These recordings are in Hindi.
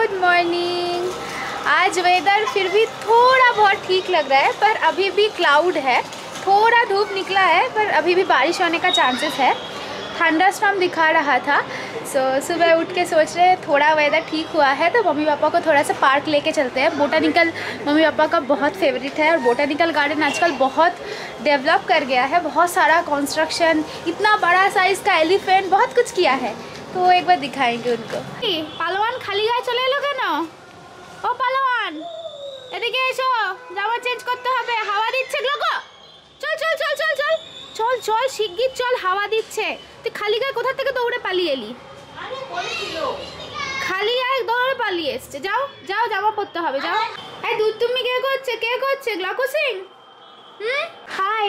Good morning. आज वेदर फिर भी थोड़ा बहुत ठीक लग रहा है, पर अभी भी क्लाउड है, थोड़ा धूप निकला है, पर अभी भी बारिश होने का चांसेस है। थंडरस्टॉर्म दिखा रहा था। सुबह उठ के सोच रहे हैं थोड़ा वेदर ठीक हुआ है तो मम्मी पापा को थोड़ा सा पार्क लेके चलते हैं। बोटानिकल मम्मी पापा का बहुत फेवरेट है और बोटानिकल गार्डन आजकल बहुत डेवलप कर गया है, बहुत सारा कंस्ट्रक्शन, इतना बड़ा साइज का एलिफेंट, बहुत कुछ किया है, तो एक बार दिखाएंगे उनको। पालोवान खाली गाয়ে চলে এলো কেন? ও পালোয়ান এদিকে এসো, জামা চেঞ্জ করতে হবে, হাওয়া দিচ্ছে গ্লোকো। চল চল চল চল চল চল চল শিগগির চল, হাওয়া দিচ্ছে। তুই খালি গায়ে কোথা থেকে দৌড়ে পালিয়ে এলি? আরে বলেছিল খালি গায়ে দৌড়ে পালিয়ে এসছে। যাও যাও, জামা পরতে হবে, যাও। এই দুধ তুমি কে করছে গ্লোকো সিং? হাই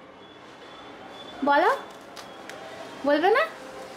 বলো, বলবে ना?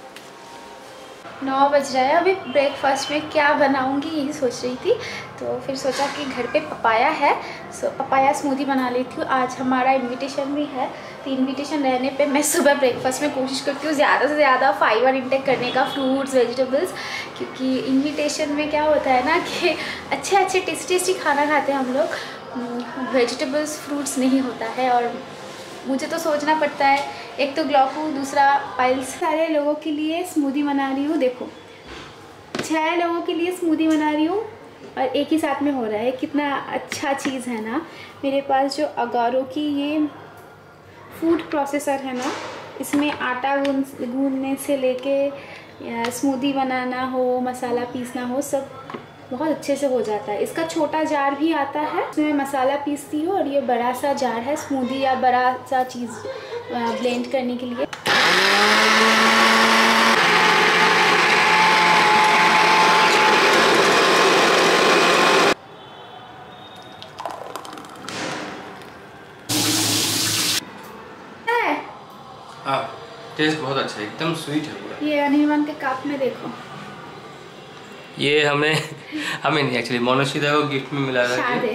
9 बज रहा है। अभी ब्रेकफास्ट में क्या बनाऊंगी यही सोच रही थी, तो फिर सोचा कि घर पे पपाया है, सो पपाया स्मूदी बना लेती हूँ। आज हमारा इनविटेशन भी है, तो इनविटेशन रहने पे मैं सुबह ब्रेकफास्ट में कोशिश करती हूँ ज़्यादा से ज़्यादा फाइबर इंटेक करने का, फ्रूट्स वेजिटेबल्स, क्योंकि इनविटेशन में क्या होता है ना कि अच्छे टेस्टी खाना खाते हैं हम लोग, वेजिटेबल्स फ्रूट्स नहीं होता है, और मुझे तो सोचना पड़ता है, एक तो ग्लोकू, दूसरा पाइल्स। सारे लोगों के लिए स्मूदी बना रही हूँ, देखो 6 लोगों के लिए स्मूदी बना रही हूँ और एक ही साथ में हो रहा है। कितना अच्छा चीज़ है ना। मेरे पास जो अगारो की ये फूड प्रोसेसर है ना, इसमें आटा गूंदने से लेके स्मूदी बनाना हो, मसाला पीसना हो, सब बहुत अच्छे से हो जाता है। इसका छोटा जार भी आता है, इसमें मसाला पीसती हूँ, और ये बड़ा सा जार है स्मूदी या बड़ा सा चीज़ ब्लेंड करने के लिए। हाँ, टेस्ट बहुत अच्छा है, एकदम स्वीट है पूरा। ये अनिर्बाण के कप में देखो, ये हमें नहीं, एक्चुअली मनोशिदा को गिफ्ट में मिला था।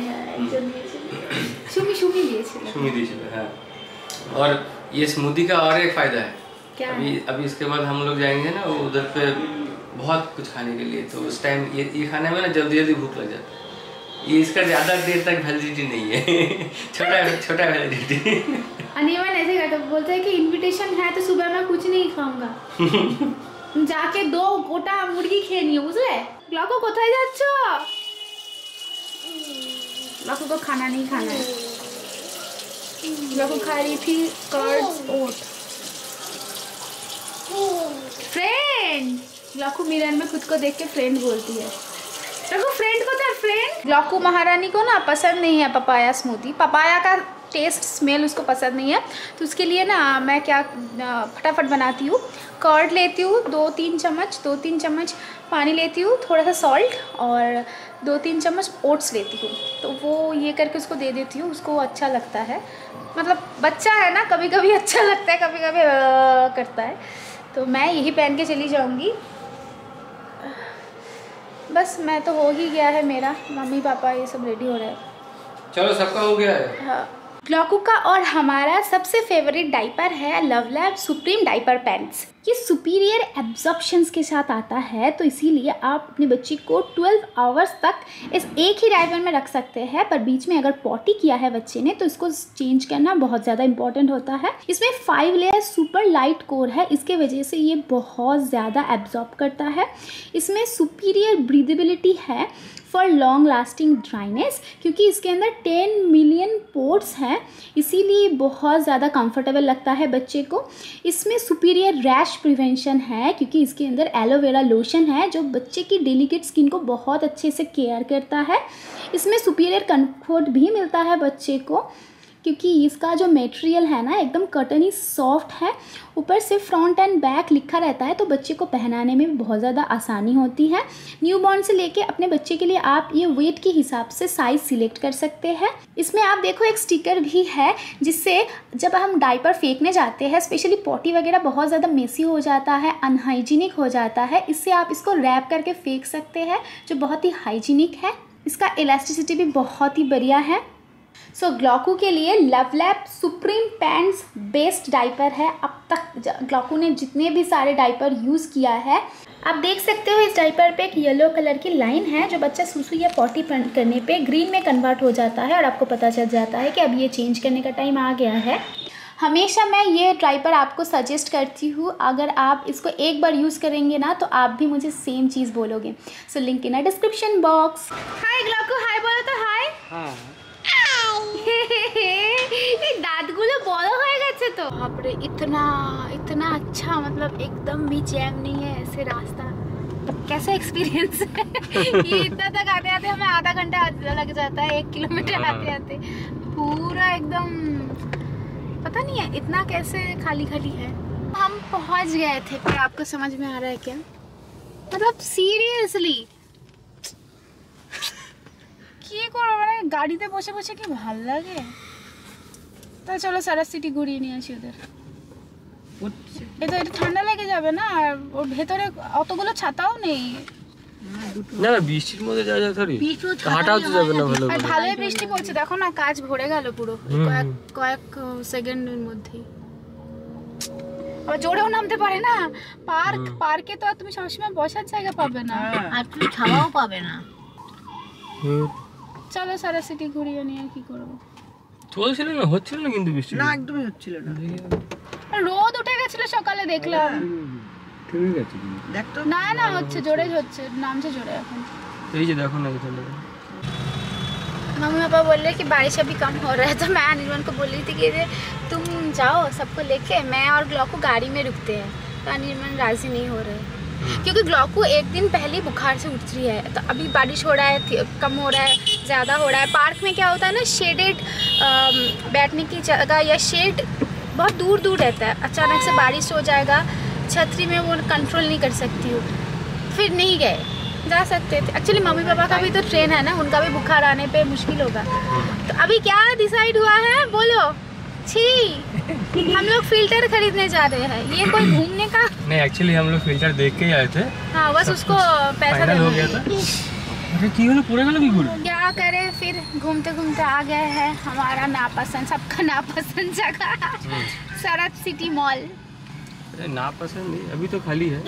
सुमी दिए हाँ। और ये स्मूदी का और एक फायदा है, क्या अभी इसके बाद हम लोग जाएंगे ना उधर पे बहुत कुछ खाने के लिए, तो उस टाइम ये खाने में ना जल्दी भूख लग जाता है। ये इसका ज़्यादा देर तक वैलिडिटी नहीं है छोटा वैलिडिटी। अनिर्बाण ऐसे करता, बोलता है कि इनविटेशन है तो सुबह मैं कुछ नहीं खाऊंगा, जाके 2 গোটা মুরগি খেয়ে নিও, বুঝলে? গ্লোকো কোথায় যাচ্ছ? ग्लोको को खाना नहीं खाना है। ग्लोको खा रही थी कर्ड्स ओट। फ्रेंड, ग्लोको मिरर में खुद को देख के फ्रेंड बोलती है। देखो फ्रेंड को तो फ्रेंड। ग्लोको महारानी को ना पसंद नहीं है पपाया स्मूदी, पपाया का टेस्ट स्मेल उसको पसंद नहीं है, तो उसके लिए ना मैं क्या फटाफट बनाती हूँ। कर्ड लेती हूँ 2-3 चम्मच पानी लेती हूँ, थोड़ा सा सॉल्ट, और 2-3 चम्मच ओट्स लेती हूँ, तो वो ये करके उसको दे देती हूँ। उसको अच्छा लगता है, मतलब बच्चा है ना, कभी कभी अच्छा लगता है, कभी कभी करता है, तो मैं यही पहन के चली जाऊँगी। बस मैं तो हो ही गया है मेरा, मम्मी पापा ये सब रेडी हो रहे हैं। चलो सबका हो गया है। हाँ, ग्लोकू का और हमारा सबसे फेवरेट डाइपर है लवलैप सुप्रीम डाइपर पैंट्स। ये सुपीरियर एब्जॉर्प्शंस के साथ आता है, तो इसीलिए आप अपने बच्चे को 12 आवर्स तक इस एक ही डाइपर में रख सकते हैं, पर बीच में अगर पॉटी किया है बच्चे ने तो इसको चेंज करना बहुत ज़्यादा इंपॉर्टेंट होता है। इसमें 5 लेयर सुपर लाइट कोर है, इसके वजह से ये बहुत ज़्यादा एब्जॉर्ब करता है। इसमें सुपीरियर ब्रीदेबिलिटी है फॉर लॉन्ग लास्टिंग ड्राइनेस, क्योंकि इसके अंदर 10 मिलियन पोर्ट्स हैं, इसीलिए बहुत ज़्यादा कंफर्टेबल लगता है बच्चे को। इसमें सुपीरियर रैश प्रिवेंशन है, क्योंकि इसके अंदर एलोवेरा लोशन है जो बच्चे की डेलिकेट स्किन को बहुत अच्छे से केयर करता है। इसमें सुपीरियर कंफर्ट भी मिलता है बच्चे को, क्योंकि इसका जो मटेरियल है ना एकदम कटनी सॉफ्ट है, ऊपर से फ्रंट एंड बैक लिखा रहता है, तो बच्चे को पहनाने में भी बहुत ज़्यादा आसानी होती है। न्यूबॉर्न से लेके अपने बच्चे के लिए आप ये वेट के हिसाब से साइज़ सिलेक्ट कर सकते हैं। इसमें आप देखो एक स्टिकर भी है, जिससे जब हम डाइपर फेंकने जाते हैं, स्पेशली पॉटी वगैरह बहुत ज़्यादा मेसी हो जाता है, अनहाइजीनिक हो जाता है, इससे आप इसको रैप करके फेंक सकते हैं, जो बहुत ही हाइजीनिक है। इसका इलास्टिसिटी भी बहुत ही बढ़िया है। सो ग्लोकू के लिए Lovelap supreme pants best diaper है। अब तक ग्लोकू ने जितने भी सारे डाइपर यूज़ किया है, आप देख सकते हो इस डायपर पे एक येलो कलर की लाइन है जो बच्चा सुसु या पॉटी करने पे ग्रीन में कन्वर्ट हो जाता है और आपको पता चल जाता है कि अब ये चेंज करने का टाइम आ गया है। हमेशा मैं ये डायपर आपको सजेस्ट करती हूँ, अगर आप इसको एक बार यूज़ करेंगे ना तो आप भी मुझे सेम चीज़ बोलोगे। So link in description box. Hi ग्लॉको, हाय बोलो तो हाय। দাঁতগুলো বড় হয়ে গেছে তো। বাপরে इतना इतना अच्छा, मतलब एकदम भी जैम नहीं है ऐसे रास्ता। कैसा एक्सपीरियंस है? ये इतना तक आते आते हमें आधा घंटा लग जाता है, 1 किलोमीटर आते आते पूरा एकदम पता नहीं है इतना कैसे खाली खाली है। हम पहुंच गए थे, पर आपको समझ में आ रहा है क्या? मतलब सीरियसली কি করব, মানে গাড়িতে বসে বসে কি ভালো লাগে। তো চলো সারা সিটি ঘুরিয়ে নিয়ে আসি ওদের। এটা ঠান্ডা লেগে যাবে না, আর ওর ভেতরে অতগুলো ছাতাও নেই। না না বৃষ্টির মধ্যে যা যা ধরি হাঁটাও তো যাবে না ভালো করে। ভালোই বৃষ্টি পড়ছে, দেখো না কাজ ভরে গেল পুরো কয়েক সেকেন্ডের মধ্যেই। আর জোরেও নামতে পারে না। পার্কে তো আর তুমি সবসময় বসার জায়গা পাবে না, আর তুমি খাওয়াও পাবে না। চলো সারা সিটি ঘুরিয়ে নিয়ে কি করবো। চলছিল না, হচ্ছিল না কিন্তু বৃষ্টি না, একদমই হচ্ছিল না। রোদ উঠে গেছিল সকালে দেখলাম। ঠিক আছে দেখ তো। না না হচ্ছে, জোরে হচ্ছে, নামছে জোরে এখন। এই যে দেখো না এখানে। मम्मी पापा बोल रहे कि बारिश अभी कम हो रहा है, तो मैं अनिर्बान को बोल रही थी कि तुम जाओ सबको लेके, मैं और ग्लॉकू गाड़ी में रुकते हैं। तो अनिर्बान राजी नहीं हो रहे क्योंकि ग्लॉकू एक दिन पहले बुखार से उठ रही है। तो अभी बारिश हो रहा है, कम हो रहा है, ज़्यादा हो रहा है। पार्क में क्या होता है ना, शेडेड बैठने की जगह या शेड बहुत दूर दूर रहता है। अचानक से बारिश हो जाएगा, छतरी में वो कंट्रोल नहीं कर सकती हूँ, फिर नहीं गए। जा सकते थे एक्चुअली, मम्मी पापा का भी तो ट्रेन है ना, उनका भी बुखार आने पे मुश्किल होगा। तो अभी क्या डिसाइड हुआ है बोलो? छी, हम लोग फिल्टर खरीदने जा रहे हैं। ये कोई घूमने का नहीं, एक्चुअली हम लोग फिल्टर देख के ही आए थे। हाँ, बस उसको पैसा हो गया था। अरे की होलो पूरा गलो की गुड़ क्या करे, फिर घूमते घूमते आ गए हैं हमारा नापसंद, सबका नापसंद जगह सरत सिटी मॉल। नापसंद नहीं, अभी तो खाली है,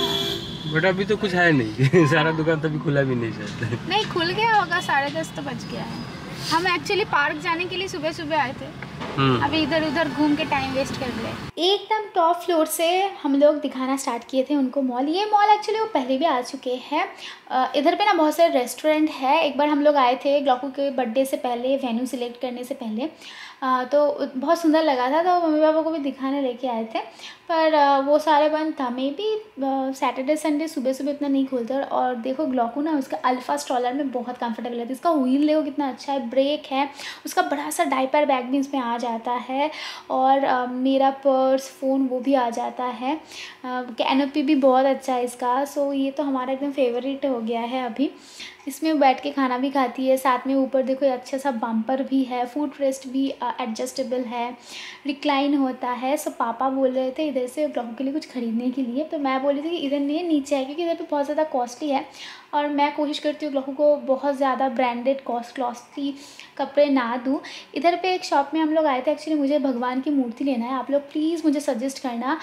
बट अभी तो कुछ है नहीं। सारा दुकान तो अभी खुला भी नहीं शायद। नहीं, खुल गया होगा, 10:30 तो बज गया है। हम एक्चुअली पार्क जाने के लिए सुबह सुबह आए थे, अभी इधर उधर घूम के टाइम वेस्ट कर रहे। एकदम टॉप फ्लोर से हम लोग दिखाना स्टार्ट किए थे उनको मॉल। ये मॉल एक्चुअली वो पहले भी आ चुके हैं। इधर पे ना बहुत सारे रेस्टोरेंट है। एक बार हम लोग आए थे ग्लॉकू के बर्थडे से पहले, वेन्यू सिलेक्ट करने से पहले, तो बहुत सुंदर लगा था, तो मम्मी पापा को भी दिखाने लेके आए थे, पर वो सारे बंद था। मे बी सैटरडे संडे सुबह सुबह इतना नहीं खोलते। और देखो ग्लॉकू ना उसका अल्फ़ा स्ट्रॉलर में बहुत कंफर्टेबल है। इसका व्हील देखो कितना अच्छा है, ब्रेक है, उसका बड़ा सा डायपर बैग भी इसमें आ जाता है, और मेरा पर्स फ़ोन वो भी आ जाता है। कैनोपी भी बहुत अच्छा है इसका। सो ये तो हमारा एकदम फेवरेट हो गया है अभी। इसमें बैठ के खाना भी खाती है, साथ में ऊपर देखो अच्छा सा बम्पर भी है, फूड रेस्ट भी एडजस्टेबल है, रिक्लाइन होता है। सो पापा बोल रहे थे इधर से ग्लॉकू के लिए कुछ ख़रीदने के लिए, तो मैं बोली थी कि इधर नहीं, नीचे है, क्योंकि इधर तो बहुत ज़्यादा कॉस्टली है। और मैं कोशिश करती हूँ ग्लॉकू को बहुत ज़्यादा ब्रांडेड कॉस्टली कपड़े ना दूँ। इधर पे एक शॉप में हम लोग आए थे, एक्चुअली मुझे भगवान की मूर्ति लेना है। आप लोग प्लीज़ मुझे सजेस्ट करना,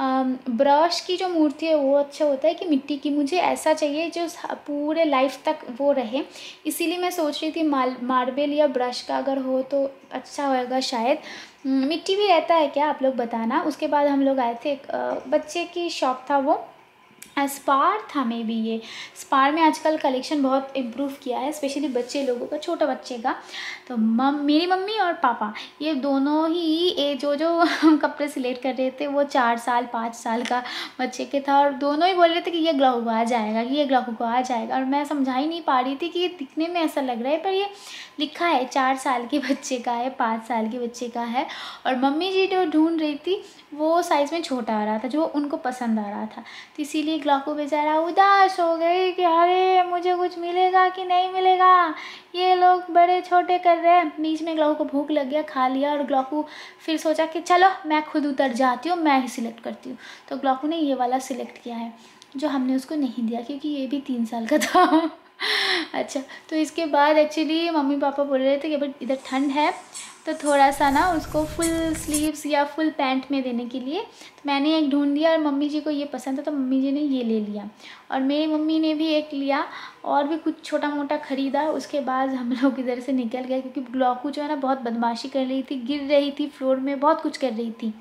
ब्रश की जो मूर्ति है वो अच्छा होता है कि मिट्टी की? मुझे ऐसा चाहिए जो पूरे लाइफ तक वो रहे, इसीलिए मैं सोच रही थी मार्बल या ब्रश का अगर हो तो अच्छा होएगा शायद। मिट्टी भी रहता है क्या, आप लोग बताना। उसके बाद हम लोग आए थे, एक बच्चे की शॉप था, वो स्पार था मे बी। ये स्पार में आजकल कलेक्शन बहुत इम्प्रूव किया है, स्पेशली बच्चे लोगों का, छोटा बच्चे का। तो मेरी मम्मी और पापा ये दोनों ही ये जो कपड़े सिलेक्ट कर रहे थे वो 4 साल 5 साल का बच्चे के था, और दोनों ही बोल रहे थे कि ये ग्लॉकू को आ जाएगा, कि ये ग्लॉकू को आ जाएगा। और मैं समझा ही नहीं पा रही थी कि ये दिखने में ऐसा लग रहा है, पर ये लिखा है 4 साल के बच्चे का है, 5 साल के बच्चे का है। और मम्मी जी जो ढूंढ रही थी वो साइज़ में छोटा आ रहा था, जो उनको पसंद आ रहा था। तो इसीलिए ग्लॉकू बेचारा उदास हो गई कि अरे मुझे कुछ मिलेगा कि नहीं मिलेगा, ये लोग बड़े छोटे कर रहे हैं। बीच में ग्लॉकू को भूख लग गया, खा लिया, और ग्लॉकू फिर सोचा कि चलो मैं खुद उतर जाती हूँ, मैं ही सिलेक्ट करती हूँ। तो ग्लॉकू ने ये वाला सिलेक्ट किया है, जो हमने उसको नहीं दिया क्योंकि ये भी 3 साल का था। अच्छा, तो इसके बाद एक्चुअली मम्मी पापा बोल रहे थे कि भाई इधर ठंड है, तो थोड़ा सा ना उसको फुल स्लीव्स या फुल पैंट में देने के लिए तो मैंने एक ढूंढ लिया और मम्मी जी को ये पसंद था तो मम्मी जी ने ये ले लिया और मेरी मम्मी ने भी एक लिया और भी कुछ छोटा मोटा ख़रीदा। उसके बाद हम लोग इधर से निकल गए क्योंकि ग्लॉकू जो है ना बहुत बदमाशी कर रही थी, गिर रही थी फ्लोर में, बहुत कुछ कर रही थी।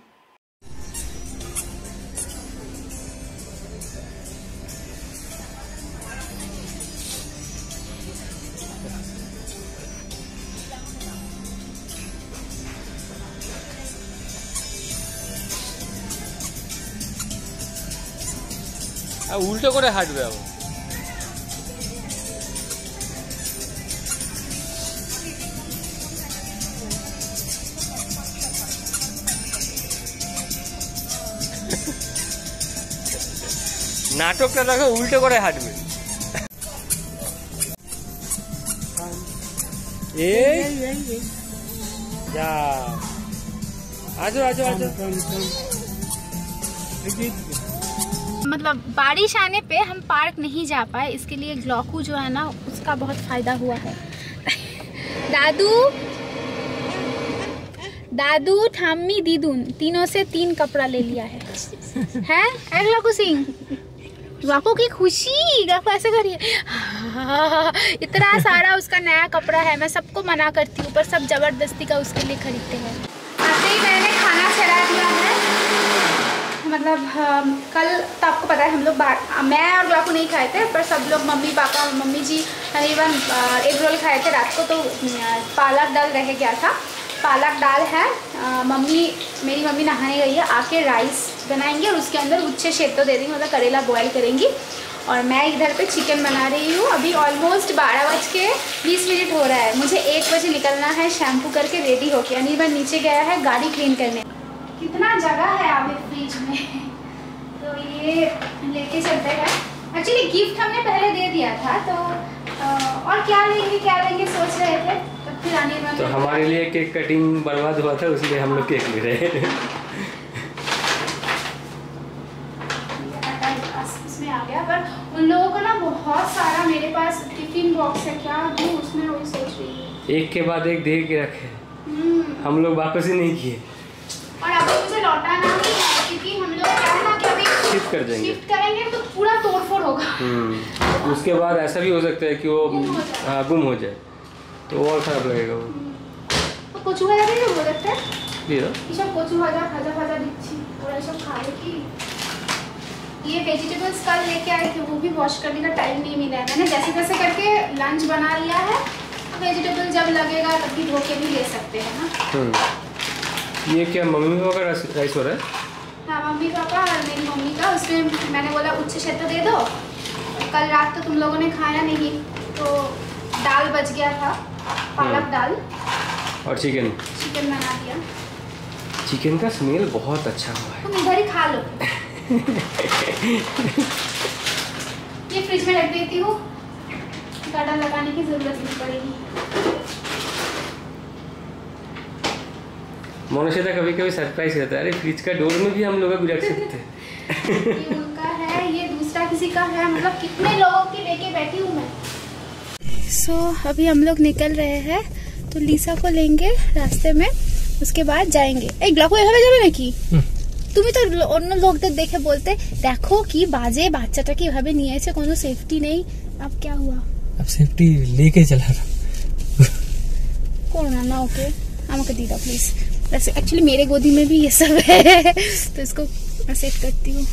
উল্টো করে হাঁটবে আবার। নাটকটা দেখো উল্টো করে হাঁটবে। এই যা আজো আজো আজো। मतलब बारिश आने पे हम पार्क नहीं जा पाए, इसके लिए ग्लॉकू जो है ना उसका बहुत फ़ायदा हुआ है। दादू दादू ठाम्मी दीदून तीनों से 3 कपड़ा ले लिया है हैं ग्लॉकू सिंह। ग्लॉकू की खुशी, ग्लॉकू ऐसे करिए इतना सारा उसका नया कपड़ा है। मैं सबको मना करती हूँ पर सब ज़बरदस्ती का उसके लिए खरीदते हैं। आते ही मैंने खाना चढ़ा दिया है। मतलब कल तो आपको पता है हम लोग मैं और ग्लॉकू नहीं खाए थे पर सब लोग मम्मी पापा और mummy ji even egg roll खाए थे रात को। तो पालक दाल रह गया था, पालक दाल है। मेरी मम्मी नहाने गई है, आके राइस बनाएंगे और उसके अंदर उच्चे शेतो दे देंगे, मतलब करेला बॉयल करेंगी। और मैं इधर पे चिकन बना रही हूँ। अभी ऑलमोस्ट 12:20 हो रहा है। मुझे 1 बजे निकलना है शैम्पू करके रेडी होके। अनिर्बान नीचे गया है गाड़ी क्लीन करने। कितना जगह है आगे फ्रिज में तो ये लेके चलते हैं। एक्चुअली गिफ्ट हमने पहले दे दिया था तो और क्या लेंगे सोच रहे थे तो फिर अनिर्बान तो हमारे लिए केक कटिंग बर्बाद हुआ था इसलिए हम लोग केक ले रहे हैं। इसमें आ गया पर उन लोगों को ना बहुत सारा मेरे पास टिफिन बॉक्स है, क्या दूँ उसमें वही सोच रही हूँ। एक के बाद एक दे के रखे, हम लोग वापस ही नहीं किए और अभी मुझे लौटाना ही है क्योंकि हम लोग क्या है ना कि अभी शिफ्ट करेंगे तो पूरा तोड़फोड़ होगा। उसके बाद ऐसा भी हो सकता है कि वो गुम हो जाए तो और खराब लगेगा वो। तो कचू भाजा भी हो सकता है ये सब कचू भाजा दिच्छी और सब खाए कि ये वेजिटेबल्स कल लेके आए थे वो भी वॉश करने का टाइम नहीं मिला है। मैंने जैसे तैसे करके लंच बना लिया है। वेजिटेबल जब लगेगा तब भी धो के भी ले सकते हैं ना। ये क्या मम्मी पापा का राइस हो रहा है? हाँ मम्मी पापा और मेरी मम्मी का। उसमें मैंने बोला उच्च शेतो दे दो। कल रात तो तुम लोगों ने खाया नहीं तो दाल बच गया था, पालक दाल और चिकन बना दिया। चिकन का स्मेल बहुत अच्छा हुआ है। तुम इधर ही खा लो। ये फ्रिज में रख देती हूँ, गार्डन लगाने की जरूरत नहीं पड़ेगी। मोनोशेता कभी कभी सरप्राइज रहता है, अरे फ्रिज का डोर में भी हम लोग रख सकते हैं। ये उनका है, ये दूसरा किसी का है, मतलब कितने लोगों की लेके बैठी हूँ मैं। अभी हम लोग निकल रहे हैं तो लीसा को लेंगे रास्ते में, उसके बाद जाएंगे। ग्लॉकू এভাবে যাবে নাকি? তুমি তো অন্য লোকদের দেখে বলতে দেখো কি বাজে বাচ্চাটাকে এভাবে নিয়েছে, কোনো সেফটি নেই। अब क्या हुआ? अब सेफ्टी लेके चला रहा। कौन ना ओके আমাকে दी दो प्लीज। वैसे एक्चुअली मेरे गोदी में भी ये सब है तो इसको मैं सेट करती हूँ।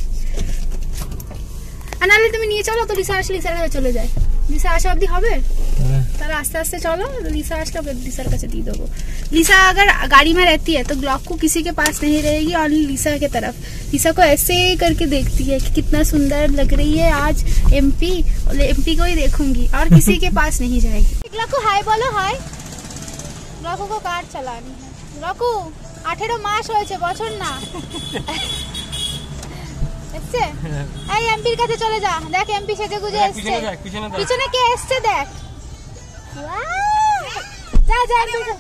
अनाले তুমি নিয়ে চলো তো লিসা আসলে লিসার কাছে চলে যায়। লিসা আসা অবধি হবে তাহলে আস্তে आस्ते चलो, लिसा आज का लिसा का दी दो। लिसा अगर गाड़ी में रहती है तो ग्लॉकू किसी के पास नहीं रहेगी और लिसा के तरफ। लिसा को ऐसे करके देखती है कि कितना सुंदर लग रही है आज एमपी को ही देखूंगी और किसी के पास नहीं जाएगी। ग्लॉकू हाय बोलो हाय। ग्लॉकू को कार चलानी है। ग्लॉकू 18 মাস হয়েছে বছর না। এসছে এই এমপির কাছে চলে যা, দেখ এমপি সেজে গুজে এসছে, পিছনে কে এসছে দেখ। যা যা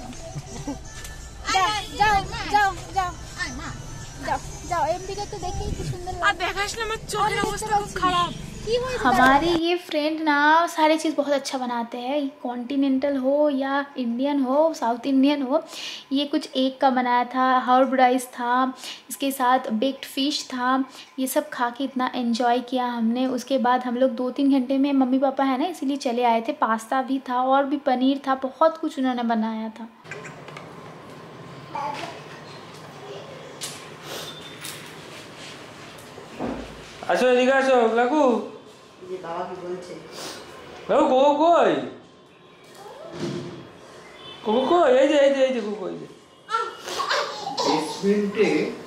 যাও যাও যাও যাও যাও এমপি কে তো দেখেই কি সুন্দর লাগে। আর দেখাস না আমার চোখের অবস্থা খুব খারাপ। हमारे ये फ्रेंड ना सारी चीज़ बहुत अच्छा बनाते हैं, कॉन्टिनेंटल हो या इंडियन हो, साउथ इंडियन हो। ये कुछ एग का बनाया था, हर्ब राइस था, इसके साथ बेक्ड फिश था। ये सब खा के इतना एंजॉय किया हमने। उसके बाद हम लोग 2-3 घंटे में, मम्मी पापा है ना इसीलिए चले आए थे। पास्ता भी था और भी पनीर था, बहुत कुछ उन्होंने बनाया था। আসো এদিকে আসো লাকু যে বাবা কি বলছে লাকু কোকো কই কোকো কই এই যে কোকো এই যে 10 মিনিটে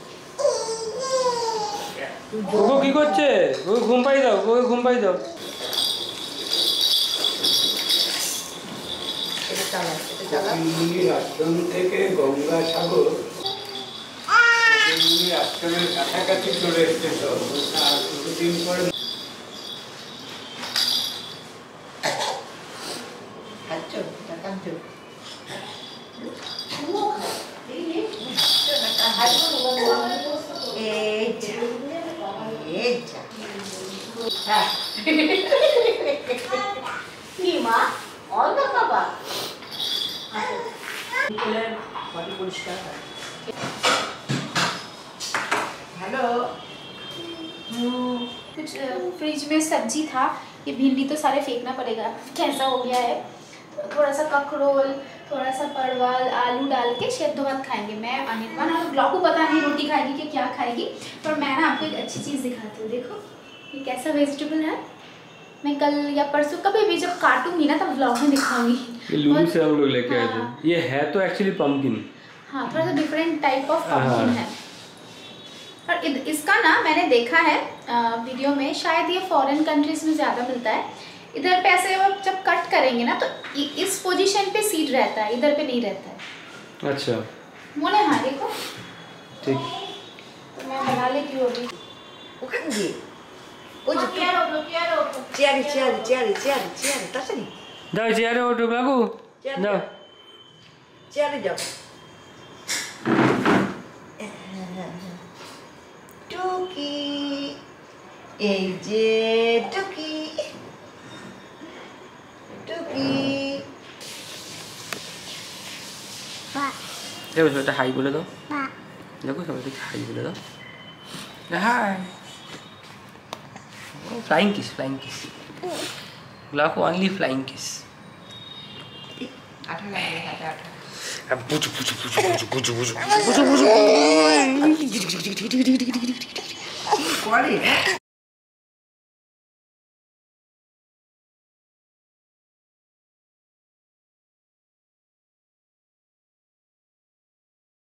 কোকো কি করছে কোকো ঘুম পাই দাও কোকো ঘুম পাই দাও এটা চালা আশ্রম থেকে গঙ্গাসাগর আশ্রমের কাছাকাছি চলে এসছে তো আর কিছুদিন পরে খাচ্ছ খাচ্ছ কি মা অল্প বাবা পরিষ্কার हेलो कुछ फ्रिज में सब्जी था, ये भिंडी तो सारे फेंकना पड़ेगा, कैसा हो गया है। थोड़ा सा ककरोल, थोड़ा सा परवल, आलू डाल के सेদ্ধ भात खाएंगे। मैं अनिर्बान और ब्लॉग को पता नहीं रोटी खाएगी कि क्या खाएगी, पर मैं ना आपको एक अच्छी चीज़ दिखाती हूँ। देखो ये कैसा वेजिटेबल है। मैं कल या परसों कभी भी जब काटूंगी ना तब ब्लॉग में दिखाऊंगी। ये लूलू से हम लोग लेके आए थे। ये है तो एक्चुअली पंपकिन। हाँ, थोड़ा सा डिफरेंट टाइप ऑफ पंपकिन है। और इसका ना मैंने देखा है वीडियो में, शायद ये फॉरेन कंट्रीज में ज़्यादा मिलता है। इधर पे ऐसे जब कट करेंगे ना तो इस पोजीशन पे सीड रहता है, इधर पे नहीं रहता है। अच्छा मोने हाँ देखो ठीक। तो मैं बना लेती हूँ अभी। ওখান দিয়ে ওই যে চেয়ারে তাড়াতাড়ি যাও চেয়ারে ওঠো লাকু যাও চেয়ারে যাও টুকি এই যে টুকি টুকি দেখো সবাইটা হাই বলে দাও দেখো সবাইটা হাই বলে দাও হাই ফ্লাইং কিস লাকু অনলি ফ্লাইং কিস আঠা লাগে আঠা বুঝু করে